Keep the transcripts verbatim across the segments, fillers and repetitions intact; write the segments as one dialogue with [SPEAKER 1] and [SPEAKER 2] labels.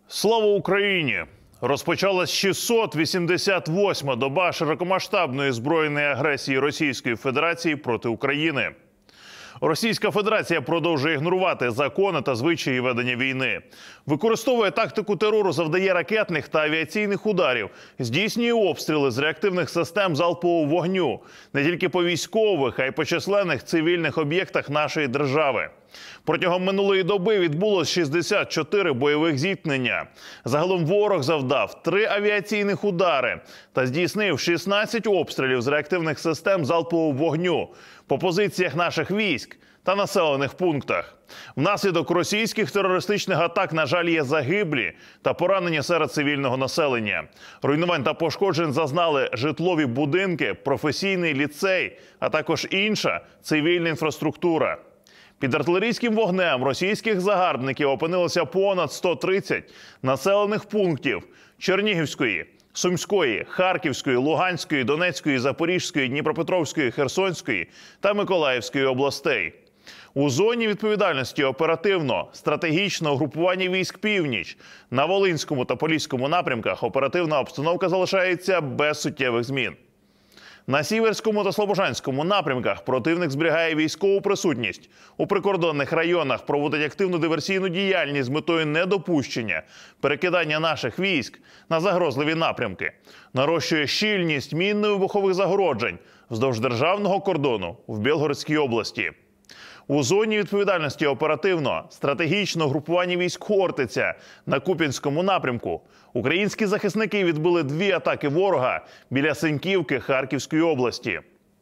[SPEAKER 1] Слава Україні! Розпочалась шістсот вісімдесят восьма доба широкомасштабної збройної агресії Російської Федерації проти України. Російська Федерація продовжує ігнорувати закони та звичаї ведення війни. Використовує тактику терору, завдає ракетних та авіаційних ударів, здійснює обстріли з реактивних систем залпового вогню не тільки по військових, а й по численних цивільних об'єктах нашої держави. Протягом минулої доби відбулось шістдесят чотири бойових зіткнення. Загалом ворог завдав три авіаційних удари та здійснив шістнадцять обстрілів з реактивних систем залпового вогню по позиціях наших військ та населених пунктах. Внаслідок російських терористичних атак, на жаль, є загиблі та поранені серед цивільного населення. Руйнувань та пошкоджень зазнали житлові будинки, професійний ліцей, а також інша цивільна інфраструктура. Під артилерійським вогнем російських загарбників опинилося понад сто тридцять населених пунктів Чернігівської, Сумської, Харківської, Луганської, Донецької, Запорізької, Дніпропетровської, Херсонської та Миколаївської областей. У зоні відповідальності оперативно-стратегічного угрупування військ «Північ» на Волинському та Поліському напрямках оперативна обстановка залишається без суттєвих змін. На Сіверському та Слобожанському напрямках противник зберігає військову присутність. У прикордонних районах проводить активну диверсійну діяльність з метою недопущення перекидання наших військ на загрозливі напрямки. Нарощує щільність мінно-вибухових загороджень вздовж державного кордону в Білгородській області. У зоні відповідальності оперативно-стратегічного групування військ «Хортиця» на Куп'янському напрямку українські захисники відбили дві атаки ворога біля Синьківки Харківської області.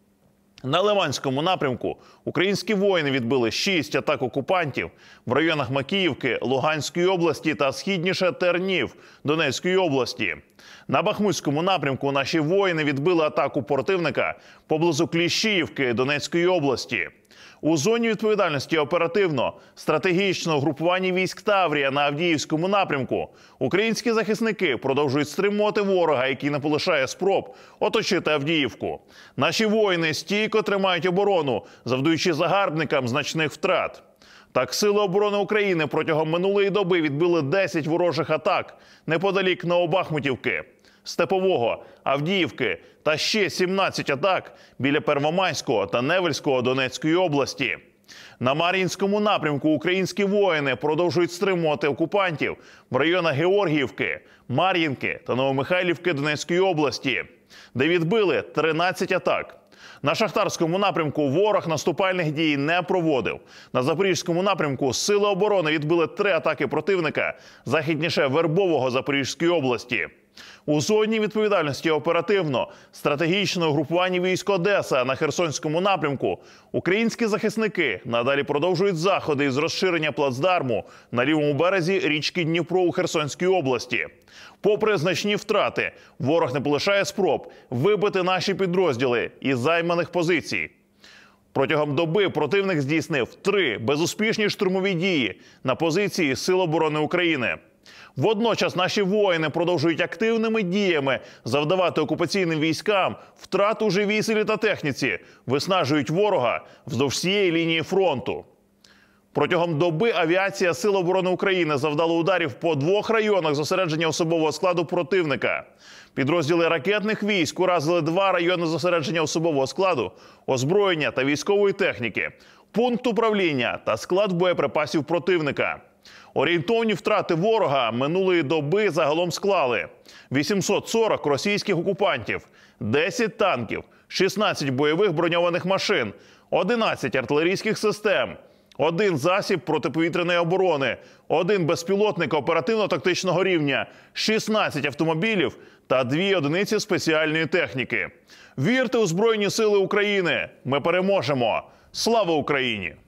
[SPEAKER 1] На Лиманському напрямку українські воїни відбили шість атак окупантів в районах Макіївки Луганської області та східніше Тернів Донецької області. На Бахмутському напрямку наші воїни відбили атаку противника поблизу Кліщіївки Донецької області. У зоні відповідальності оперативно-стратегічного групування військ «Таврія» на Авдіївському напрямку українські захисники продовжують стримувати ворога, який не полишає спроб оточити Авдіївку. Наші воїни стійко тримають оборону, завдаючи загарбникам значних втрат. Так, Сили оборони України протягом минулої доби відбили десять ворожих атак неподалік Новобахмутівки, Степового, Авдіївки та ще сімнадцять атак біля Первомайського та Невельського Донецької області. На Мар'їнському напрямку українські воїни продовжують стримувати окупантів в районах Георгіївки, Мар'їнки та Новомихайлівки Донецької області, де відбили тринадцять атак. На Шахтарському напрямку ворог наступальних дій не проводив. На Запорізькому напрямку Сили оборони відбили три атаки противника західніше Вербового Запорізької області. У зоні відповідальності оперативно-стратегічного групування військ «Одеса» на Херсонському напрямку українські захисники надалі продовжують заходи із розширення плацдарму на лівому березі річки Дніпро у Херсонській області. Попри значні втрати, ворог не полишає спроб вибити наші підрозділи із займаних позицій. Протягом доби противник здійснив три безуспішні штурмові дії на позиції Сил оборони України. Водночас наші воїни продовжують активними діями завдавати окупаційним військам втрат у живій силі та техніці, виснажують ворога вздовж всієї лінії фронту. Протягом доби авіація Сил оборони України завдала ударів по двох районах зосередження особового складу противника. Підрозділи ракетних військ уразили два райони зосередження особового складу, озброєння та військової техніки, пункт управління та склад боєприпасів противника. Орієнтовні втрати ворога минулої доби загалом склали вісімсот сорок російських окупантів, десять танків, шістнадцять бойових броньованих машин, одинадцять артилерійських систем, один засіб протиповітряної оборони, один безпілотник оперативно-тактичного рівня, шістнадцять автомобілів та дві одиниці спеціальної техніки. Вірте у Збройні Сили України! Ми переможемо! Слава Україні!